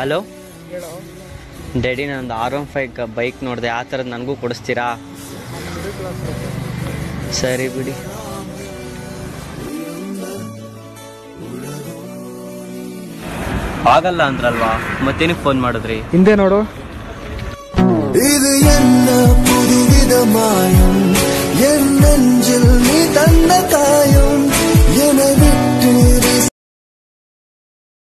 Hello daddy, ನಂದು R15 bike ನೋಡಿದೆ, ಆ ಥರದ್ದು ನನಗೂ ಕೊಡಿಸ್ತೀರಾ? ಸರಿ ಬಿಡಿ. ಆಗಲ್ಲ ಅಂದ್ರಲ್ವಾ, ಮತ್ತೇನಕ್ಕೆ ಫೋನ್ ಮಾಡಿದ್ರಿ? ಹಿಂದೆ ನೋಡು. இது என்ன புதுவித மாயம், என் நெஞ்சில் நீ தந்த காயம்.